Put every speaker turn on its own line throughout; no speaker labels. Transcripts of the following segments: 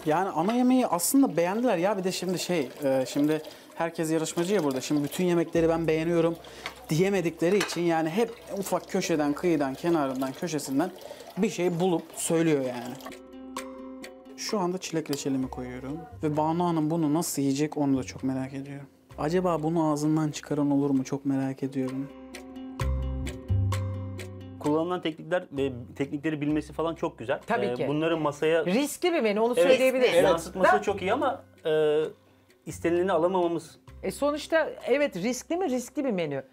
Yani ana yemeği aslında beğendiler ya. Bir de şimdi şimdi herkes yarışmacı ya burada. Şimdi bütün yemekleri ben beğeniyorum diyemedikleri için yani hep ufak köşeden, kıyıdan, kenarından, köşesinden bir şey bulup söylüyor yani. Şu anda çilek reçelimi koyuyorum. Ve Banu Hanım bunu nasıl yiyecek onu da çok merak ediyorum. Acaba bunu ağzından çıkaran olur mu çok merak ediyorum.
Kullanılan teknikleri bilmesi falan çok güzel.
Tabii ki.
Bunların masaya
Riskli bir menü, onu söyleyebiliriz.
yansıtması çok iyi ama istenileni alamamamız.
Sonuçta evet, riskli mi? Riskli bir menü.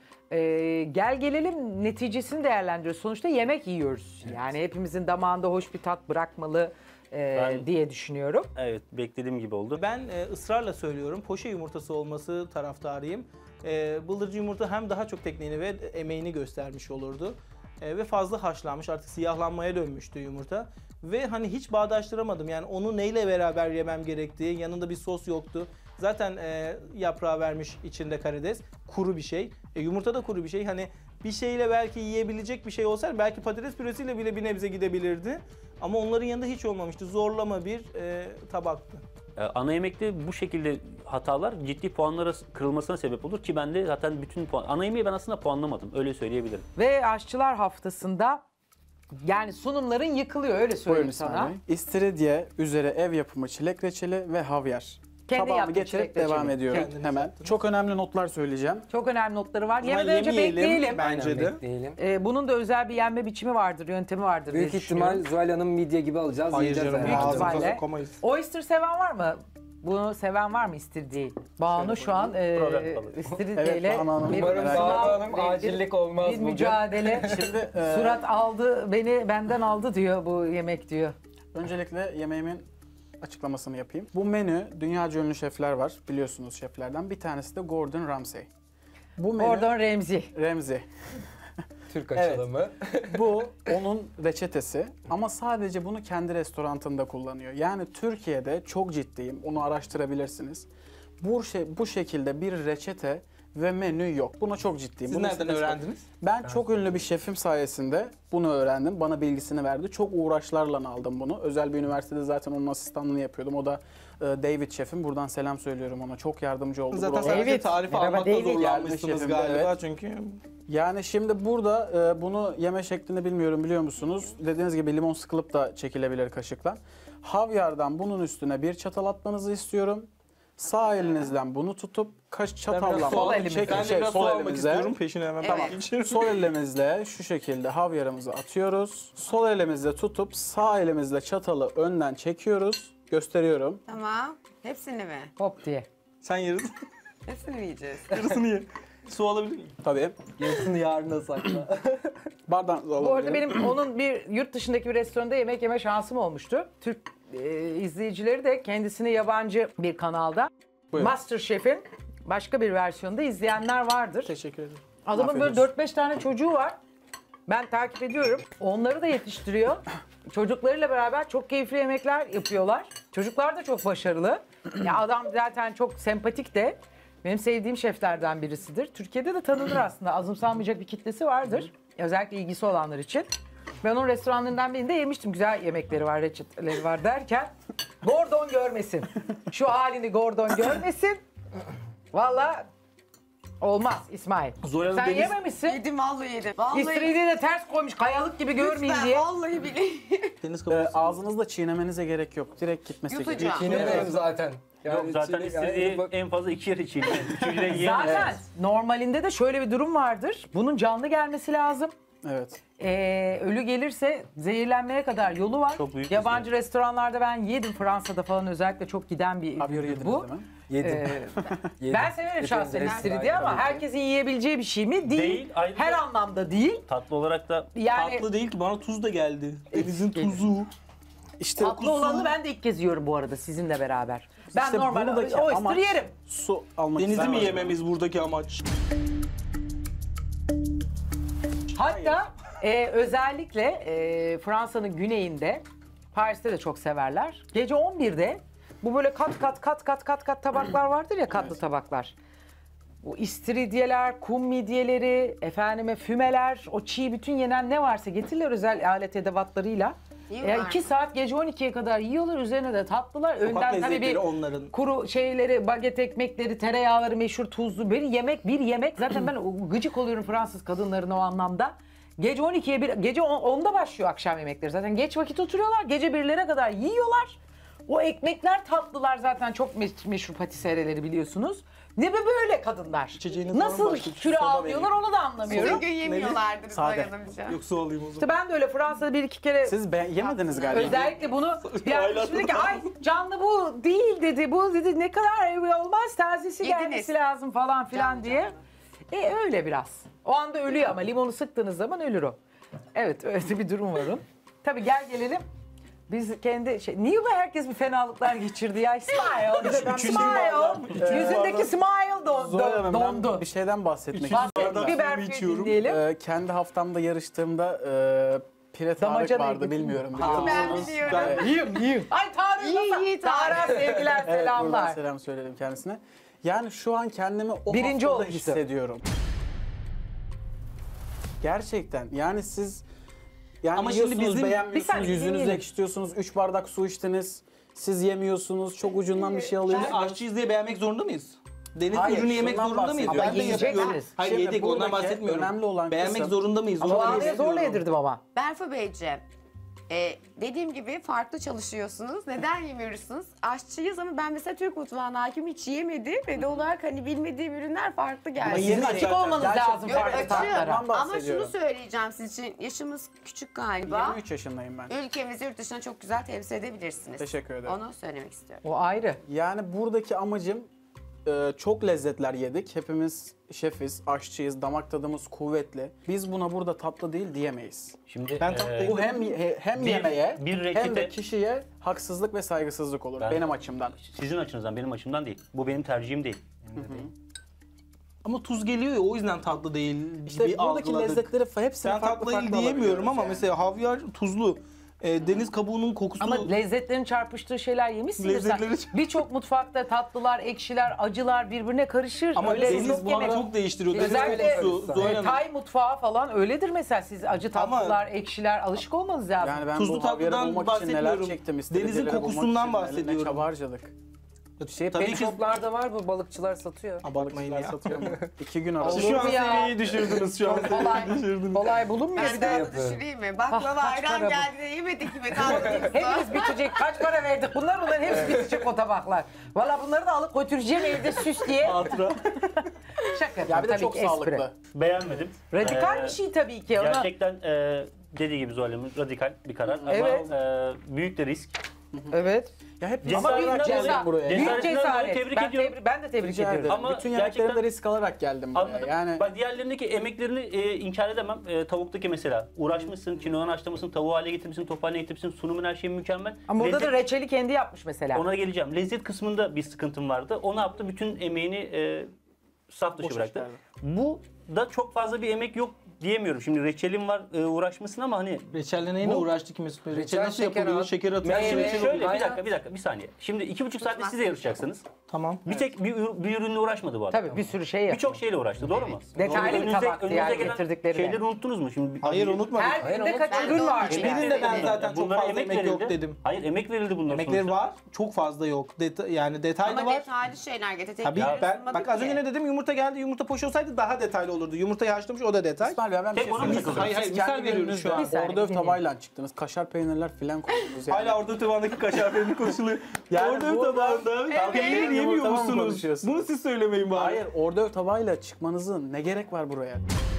Gel gelelim neticesini değerlendiriyoruz. Sonuçta yemek yiyoruz. Evet. Yani hepimizin damağında hoş bir tat bırakmalı diye düşünüyorum.
Evet, beklediğim gibi oldu.
Ben ısrarla söylüyorum, poşe yumurtası olması taraftarıyım. Bıldırcın yumurta hem daha çok tekniğini ve emeğini göstermiş olurdu. Ve fazla haşlanmış, artık siyahlanmaya dönmüştü yumurta. Ve hani hiç bağdaştıramadım, yani onu neyle beraber yemem gerektiği, yanında bir sos yoktu. Zaten yaprağı vermiş içinde karides, kuru bir şey. Yumurta da kuru bir şey, hani bir şeyle belki yiyebilecek bir şey olsaydı belki patates püresiyle bile bir nebze gidebilirdi. Ama onların yanında hiç olmamıştı, zorlama bir tabaktı.
Ana yemekte bu şekilde hatalar ciddi puanlara kırılmasına sebep olur ki ben de zaten bütün ana yemeği ben aslında puanlamadım, öyle söyleyebilirim.
Ve aşçılar haftasında yani sunumların yıkılıyor, öyle söyleyeyim sana.
İstiridye üzeri ev yapımı çilek reçeli ve havyar.
Kendi
Tabağımı
yaptığı
getirip
çilek reçeli.
devam ediyorum hemen.
yaptınız.
Çok önemli notlar söyleyeceğim.
Çok önemli notları var.
Ama
Yemeden önce bekleyelim.
bence de.
Bekleyelim.
Bunun da özel bir yenme biçimi vardır, yöntemi vardır
Büyük
diye
ihtimal
düşünüyorum.
Zuhal Hanım midye gibi alacağız.
Hayır
yiyeceğiz
canım,
Büyük
herhalde.
ağzımıza
ihtimalle.
sokamayız.
Oyster seven var mı? Bunu seven var mı istiridyeyi? Banu şu an istiridyeyle
Evet, Banu Hanım.
bir
Umarım
Merak
Banu
sınav,
Hanım
bir-
acillik olmaz
bir
bugün.
mücadele.
Şimdi
Surat aldı, benden aldı diyor bu yemek diyor.
öncelikle yemeğimin açıklamasını yapayım. Bu menü dünyaca ünlü şefler var, biliyorsunuz şeflerden. Bir tanesi de Gordon Ramsay. Bu menü
Gordon Ramsay.
Ramsay.
Türk açılımı.
Bu onun reçetesi ama sadece bunu kendi restorantında kullanıyor. Yani Türkiye'de çok ciddiyim, onu araştırabilirsiniz. Bu şekilde bir reçete ve menü yok. Buna çok ciddiyim.
Siz
Bunun
nereden
sitesi-
öğrendiniz?
Ben çok ünlü bir şefim sayesinde bunu öğrendim. Bana bilgisini verdi. Çok uğraşlarla aldım bunu. Özel bir üniversitede zaten onun asistanlığını yapıyordum. O da David şefim. Buradan selam söylüyorum ona. Çok yardımcı oldu.
Zaten
buralara.
sadece tarifi
Merhaba
almakta
David.
zorlanmışsınız
Gelmiş şefim,
galiba
evet.
çünkü.
Yani şimdi burada bunu yeme şeklini bilmiyorum, biliyor musunuz? Dediğiniz gibi limon sıkılıp da çekilebilir kaşıkla. Havyardan bunun üstüne bir çatal atmanızı istiyorum. Sağ elinizden bunu tutup çatalla
sol elimizle.
Ben de biraz su almak istiyorum, peşine hemen.
Evet.
Tamam.
Sol elimizle şu şekilde havyarımızı atıyoruz. Sol elimizle tutup sağ elimizle çatalı önden çekiyoruz. Gösteriyorum.
Tamam. Hepsini mi?
Hop diye.
Sen yarısı,
Hepsini mi yiyeceğiz?
yarısını ye. Su alabilir miyim?
Tabii.
Yarısını yarına sakla.
Bardağınızı alabilirim.
Bu arada benim onun bir yurt dışındaki bir restoranda yemek yeme şansım olmuştu. Türk izleyicileri de kendisini yabancı bir kanalda
Buyurun.
MasterChef'in başka bir versiyonunda izleyenler vardır.
Teşekkür ederim.
Adamın
Afiyet
böyle
olsun.
4-5 tane çocuğu var. Ben takip ediyorum. Onları da yetiştiriyor. Çocuklarıyla beraber çok keyifli yemekler yapıyorlar. Çocuklar da çok başarılı. Ya adam zaten çok sempatik de. Benim sevdiğim şeflerden birisidir. Türkiye'de de tanınır aslında. Azımsanmayacak bir kitlesi vardır. Özellikle ilgisi olanlar için. Ben onun restoranlarından birinde yemiştim. Güzel yemekleri var, reçeteleri var derken Gordon görmesin. Şu halini Gordon görmesin. Vallahi olmaz İsmail.
Zoya'nın
Sen
deniz-
yememişsin.
Yedim, vallahi yedim. Vallahi
İstiridyeyi de ters koymuş, kayalık gibi görmeyin
Lütfen,
diye.
vallahi bileyim.
Deniz kapısı.
Ağzınızda çiğnemenize gerek yok. Direkt gitmesi
Yutacağım.
gerekiyor.
Çiğnemeyelim zaten.
Yok zaten
çiğne-
istediği
bak-
en fazla 2 yer içeyim. Üçüncüde yiyemez.
Zaten normalinde de şöyle bir durum vardır. Bunun canlı gelmesi lazım.
Evet.
Ölü gelirse zehirlenmeye kadar yolu var.
Çok büyük
Yabancı restoranlarda ben yedim, Fransa'da falan özellikle çok giden bir
Havyarı
ürün
yediniz
bu.
değil mi?
Yedim.
Ben severim
Yedim,
şahsen
direkt
istiridye
aynı
ama
tabii ki.
herkesin yiyebileceği bir şey mi? Değil.
Değil, ayrıca-
Her anlamda değil.
Tatlı olarak da
Yani
Tatlı değil ki, bana tuz da geldi. Denizin tuzu.
İşte
tatlı olanı ben de ilk kez yiyorum bu arada sizinle beraber. Ben
İşte
normal
buradaki
oyster
amaç
yerim.
su almak
Denizi mi
istemem.
yememiz buradaki amaç?
Hatta özellikle Fransa'nın güneyinde, Paris'te de çok severler. Gece 11'de bu böyle kat tabaklar vardır ya, katlı tabaklar. Bu istiridyeler, kum midyeleri, efendime fümeler, o çiğ bütün yenen ne varsa getirirler özel alet edevatlarıyla.
Yiyorlar
2
mı?
saat gece 12'ye kadar yiyorlar. Üzerine de tatlılar.
Sokak
Önden tabii
lezzetleri
bir
onların.
kuru şeyleri, baget ekmekleri, tereyağları meşhur tuzlu. Bir yemek. Zaten ben gıcık oluyorum Fransız kadınların o anlamda. Gece 12'ye gece 10'da başlıyor akşam yemekleri. Zaten geç vakit oturuyorlar. Gece 1'lere kadar yiyorlar. O ekmekler, tatlılar zaten çok meşhur patisereleri biliyorsunuz. Ne böyle kadınlar?
İçeceğiniz var mı?
Nasıl
Başka
kilo
soda
almıyorlar onu da anlamıyorum.
Bütün gün yemiyorlardır
Sade.
dayanınca.
Yok su alayım o zaman.
İşte ben de öyle Fransa'da bir iki kere
Siz yemediniz galiba.
özellikle bunu bir arkadaşım dedi ki ay canlı bu değil dedi. Bu dedi ne kadar olmaz tazesi
Yediniz.
gelmesi lazım falan filan
Canlı
diye. Öyle biraz. O anda ölüyor ama limonu sıktığınız zaman ölür o. Evet öyle bir durum var onun. Tabii gelelim. Biz kendi niye bu herkes bir fenalıklar geçirdi ya? Smile. Smile. Yüzündeki smile
Zuhal Hanım, ben
dondu.
bir şeyden bahsetmek
Bahset,
istiyorum.
biber suyu dinleyelim.
Kendi haftamda yarıştığımda Pire Tarık
Damacana
vardı
yedik.
bilmiyorum.
Ha.
biliyor
Ben
musunuz?
biliyorum.
Evet.
Ay Tarık
İyi,
Tarık'a sevgiler
Evet, buradan
selamlar.
selam söyledim kendisine. Yani şu an kendimi o
Birinci
haftada
olmuştu.
hissediyorum. Gerçekten yani siz yani
Ama şimdi
yiyorsunuz,
bizim-
Bir
beğenmiyorsunuz,
saniye,
yüzünüzü
dinleyelim.
ekşitiyorsunuz, 3 bardak su içtiniz, siz yemiyorsunuz, çok ucundan bir şey alıyorsunuz.
Şimdi aşçıyız diye beğenmek zorunda mıyız? Deniz
Hayır,
ürünü yemek
şundan
zorunda mıyız?
bahsediyorum.
Ama yiyeceksiniz.
Hayır
Şimdi
yedik ondan
buradaki
bahsetmiyorum.
önemli olan
Beğenmek
kısım-
zorunda mıyız?
Ama
Onu
ağzına
demek
zorla
istiyorum.
yedirdim ama.
Berfu Beyciğim, dediğim gibi farklı çalışıyorsunuz. Neden yemiyorsunuz? Aşçıyız ama ben mesela Türk mutfağına hakim hiç yemedim. Ve de olarak hani bilmediğim ürünler farklı geldi.
Ama
Sizin
yemek
açık
zaten.
olmanız
Gerçekten.
lazım
Yok,
farklı
açığım.
tatlara.
Ondan
Ama şunu
bahsediyorum.
söyleyeceğim siz için. Yaşımız küçük galiba.
23 yaşındayım ben.
Ülkemizi yurt dışına çok güzel temsil edebilirsiniz.
Teşekkür ederim.
Onu söylemek istiyorum.
O ayrı.
Yani buradaki amacım çok lezzetler yedik. Hepimiz şefiz, aşçıyız, damak tadımız kuvvetli. Biz buna burada tatlı değil diyemeyiz.
Şimdi
Ben tatlıyım.
Bu hem
Bir-
yemeğe
bir
hem de
reçete-
kişiye haksızlık ve saygısızlık olur
Ben-
benim açımdan.
sizin açınızdan, benim açımdan değil. Bu benim tercihim değil.
Ama tuz geliyor ya o yüzden tatlı değil
İşte
gibi
buradaki
algıladık.
lezzetleri hepsini
Ben
farklı
tatlı
farklı
değil diyemiyorum
alabiliyoruz
ama
yani.
mesela havyar tuzlu. Deniz kabuğunun kokusu.
Ama lezzetlerin çarpıştığı şeyler yemişsiniz. sen.
Lezzetleri-
Birçok mutfakta tatlılar, ekşiler, acılar birbirine karışır.
Ama
Öyle
deniz
çok
bu
yemek.
ara çok değiştiriyor. Deniz
Özellikle
kokusu. Zuhal Hanım.
Tay mutfağı falan öyledir mesela. Siz acı
Ama-
tatlılar, ekşiler alışık olmanız lazım.
Yani ben
Tuzlu
bu havyarı
tatlıdan
bulmak için neler
bahsetmiyorum.
çektim,
Denizin
istiridyeleri bulmak
kokusundan
için
bahsediyorum.
Ne çaba harcadık.
Tabii
Pet
ki
shoplarda var bu balıkçılar satıyor.
abartmayın ya.
Satıyor mu? 2 gün arası.
Olur
Şu an
mu ya?
seviyeyi düşürdünüz şu an.
Çok kolay, kolay bulunmuyor.
Ben
Bir
de
de
onu düşüreyim mi? Baklava
kaç para
ayran
bu?
geldi de yemedik mi? Tatlı
hepimiz bitecek. Kaç para verdik? Bunların hepsi bitecek o tabaklar. Valla bunları da alıp götüreceğim evde süs diye.
Hatıra.
Şaka
Ya bir de
tabii
çok
ki, espri.
sağlıklı.
Beğenmedim.
Radikal bir şey tabii ki. Ona...
Gerçekten dediği gibi Zuhal Hanım radikal bir karar.
Evet.
Ama büyük de risk.
Evet.
Ya hep
Ama
Ama
büyük
büyük
geldim
ceza.
buraya.
Büyük
Cesaretinden dolayı
cesaret.
tebrik
Ben,
ediyorum.
ben de tebrik
Rica
ediyorum.
ederim.
Ama
Bütün yemekleri
gerçekten-
de risk alarak geldim buraya.
Anladım.
Yani
Bak diğerlerindeki emeklerini inkar edemem. Tavuktaki mesela. Uğraşmışsın, kinoan haşlamışsın, tavuğu hale getirmişsin, top haline getirmişsin, sunumun her şeyi mükemmel.
Ama burada da
Lezzet-
reçeli kendi yapmış mesela.
Ona geleceğim. Lezzet kısmında bir sıkıntım vardı. O ne yaptı? Bütün emeğini saf dışı
Boş
bıraktı.
çıkardı.
Bu da çok fazla bir emek yok diyemiyorum. Şimdi reçelim var, uğraşmışsın ama hani
Reçelle neyle uğraştık Mesut Bey? Reçel
Reçel,
nasıl
şeker
yapılıyor?
al.
Şeker
ben
atıyorsun.
şimdi
Meyve,
şöyle
bayağı-
bir dakika bir saniye. Şimdi 2,5 saatte siz de yarışacaksınız.
Tamam.
Bir tek bir ürünle uğraşmadı bu adam.
Tabii bir sürü şey yapıyor.
Birçok şeyle uğraştı, doğru mu?
Detaylı bir
Önünüze-
tabaktı
önünüze
yani
gelen
getirdikleri de.
Şeyleri unuttunuz mu? Şimdi
Hayır unutmadık.
Her
Hayır,
birinde
onu-
kaç
Ben de
ürün
onu
var?
düşünüyorum.
yani?
Birinde ben zaten çok
Bunlara
fazla emek yok
verildi.
dedim.
Hayır emek verildi bunların
Emekleri
sonuçta.
var, çok fazla yok. Yani detaylı
Ama
var.
detaylı şeyler getirdik.
Tabii ben bak az önce ne dedim? Yumurta geldi. Yumurta poşu olsaydı daha detaylı olurdu. Yumurtayı haşlamış o da detay.
İsmail Bey ben bir
Tek
şey
ona mı
söyleyeyim.
takıldınız?
Hayır, hayır,
Siz
misal
kendi
veriyoruz
gününüzde
şu an.
Bir saniye,
Ordöv
dinleyelim.
tabağıyla çıktınız. Kaşar peynirler filan koydunuz yani.
Hala orada tabağındaki kaşar peyniri konuşuluyor.
Yani
Orada
burada-
tabağında peynir yemiyor
Yumurta mı
musunuz?
konuşuyorsunuz?
Bunu siz söylemeyin bari.
Hayır, ordöv tabağıyla çıkmanızın ne gerek var buraya?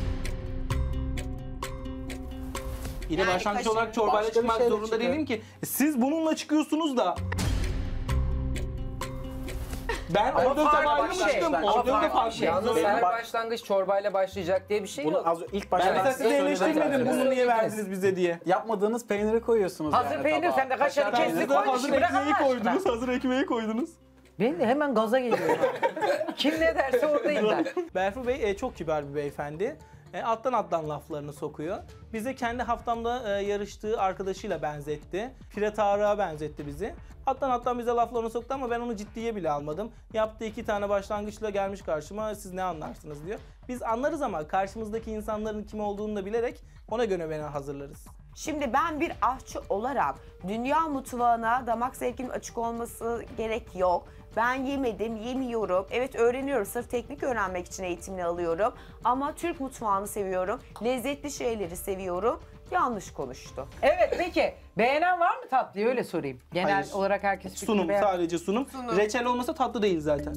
Yine
Yani
başlangıç
kaşık-
olarak çorbayla
Başka bir
çıkmak
şeyle
zorunda
çıkın.
değilim ki. Siz bununla çıkıyorsunuz da. Ben
Ama
orada
farklı
tabağıyla
bir
mı
şey.
çıktım?
Ama
Orada da
farklı bir
farklı.
şey.
Yalnız
Benim
her
bak-
başlangıç çorbayla başlayacak diye bir şey
Bunu
yok.
ilk başta
Ben mesela sizi
söyledim
eleştirmedim.
zaten.
Bunu niye verdiniz bize diye.
Yapmadığınız peyniri koyuyorsunuz
Hazır
yani
peynir
tabağa.
sen de kaşarı
Kaşar
kestin
peyniri-
Siz de
koy
hazır
şimdi bırak
ekmeği
Allah aşkına.
koydunuz. Hazır ekmeği koydunuz.
Ben de hemen gaza geliyorum. Kim ne derse oradayım ben.
Berfu Bey çok kibar bir beyefendi. Alttan laflarını sokuyor. Bize kendi haftamda yarıştığı arkadaşıyla benzetti. Pire Tarık'a benzetti bizi. Alttan bize laflarını soktu ama ben onu ciddiye bile almadım. Yaptığı 2 tane başlangıçla gelmiş karşıma, siz ne anlarsınız diyor. Biz anlarız ama karşımızdaki insanların kim olduğunu da bilerek ona göre beni hazırlarız.
Şimdi ben bir aşçı olarak dünya mutfağına damak zevkimin açık olması gerek yok. Ben yemedim, yemiyorum. Evet öğreniyorum. Sırf teknik öğrenmek için eğitimini alıyorum. Ama Türk mutfağını seviyorum. Lezzetli şeyleri seviyorum. Yanlış konuştu.
Evet peki beğenen var mı tatlıyı öyle sorayım. Genel
Hayır.
olarak herkes fikrini
Sunum,
beğen-
sadece sunum.
Sunum.
Reçel olmasa tatlı değil zaten.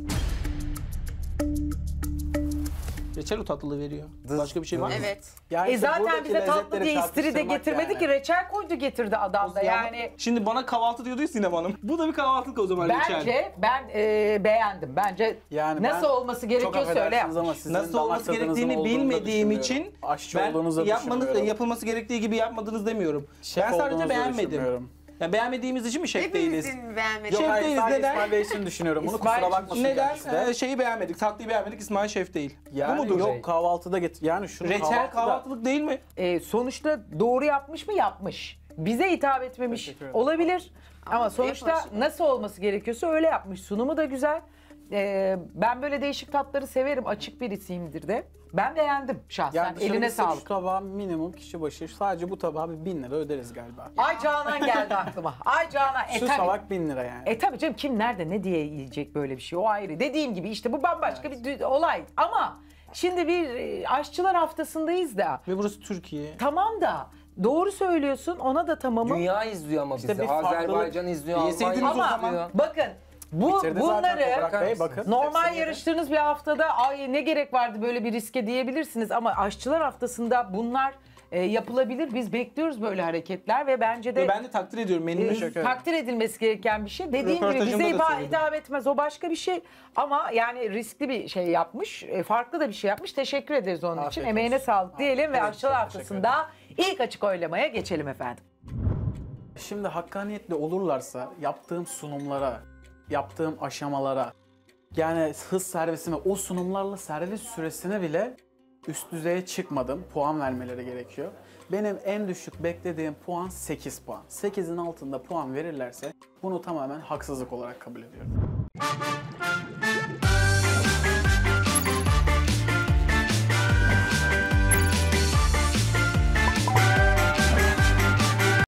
Reçel o tatlılığı veriyor. Başka bir şey var mı?
Evet.
Yani işte
Zaten
buradaki
bize tatlı
lezzetleri
diye istiri de
çarpıştırmak
getirmedi
yani.
ki reçel koydu getirdi adam da yani.
Şimdi bana kahvaltı diyordu ya Sinem Hanım. Bu da bir kahvaltılık o zaman reçel.
Bence ben beğendim. Bence
Yani
nasıl
ben
olması gerekiyor
çok
söyle
affedersiniz ama
yapmış.
sizin
Nasıl
damak
olması
tadınızın
gerektiğini
olduğunu da
bilmediğim
düşünmüyorum.
için
Aşçı olduğunuzu da düşünmüyorum.
yapılması gerektiği gibi yapmadınız demiyorum.
Şef
ben sadece
olduğunuzu da
beğenmedim.
düşünmüyorum.
Yani beğenmediğimiz için mi şef değiliz?
Hepimizin beğenmediği.
Yok
Şef
hayır
değiliz,
sadece
neden?
İsmail Bey için düşünüyorum. Bunu
İsmail
kusura
için
bakmasın
Neden?
gerçekten.
Şeyi beğenmedik, tatlıyı beğenmedik. İsmail şef değil.
Yani
Bu mudur?
yok kahvaltıda getir. Yani şunu
Reçel kahvaltılık değil mi?
Sonuçta doğru yapmış mı? Yapmış. Bize hitap etmemiş
Teşekkür ederim.
olabilir. Ama sonuçta
yapılışında.
nasıl olması gerekiyorsa öyle yapmış. Sunumu da güzel. Ben böyle değişik tatları severim. Açık birisiyimdir de. Ben beğendim şahsen.
Yani
Eline sağlık.
Şu tabağa minimum kişi başı sadece bu tabağa bir 1000 lira öderiz galiba.
Ay Canan geldi aklıma. Ay Canan.
Şu
Tabii.
tabak 1000 lira yani.
Tabii canım kim nerede ne diye yiyecek böyle bir şey o ayrı. Dediğim gibi işte bu bambaşka bir olay. Ama şimdi bir aşçılar haftasındayız da.
Ve burası Türkiye.
Tamam da doğru söylüyorsun ona da tamamım.
Dünya izliyor ama
İşte
bizi.
bir farklılık-
Azerbaycan izliyor,
Yeseydiniz
Almanya
o
Ama
izliyor.
bakın
Bitirdi zaten
bunları
Toprak Bey, bakın.
normal
Hepsini yedi.
yarıştığınız bir haftada ay ne gerek vardı böyle bir riske diyebilirsiniz ama aşçılar haftasında bunlar yapılabilir. Biz bekliyoruz böyle hareketler ve bence de
Ve ben de takdir ediyorum. Menümü
Teşekkür ederim.
takdir edilmesi gereken bir şey. Dediğim gibi
Röportajımda
bize
da söyledim.
hitap etmez o başka bir şey ama yani riskli bir şey yapmış. Farklı da bir şey yapmış. Teşekkür ederiz onun
Afiyet
için.
olsun.
Emeğine sağlık diyelim ve
Evet,
aşçılar
çok
haftasında ilk açık oylamaya geçelim efendim.
Şimdi hakkaniyetli olurlarsa yaptığım sunumlara, yaptığım aşamalara, yani hız servisime, o sunumlarla servis süresine bile üst düzeye çıkmadım. Puan vermeleri gerekiyor. Benim en düşük beklediğim puan 8 puan. 8'in altında puan verirlerse bunu tamamen haksızlık olarak kabul ediyorum.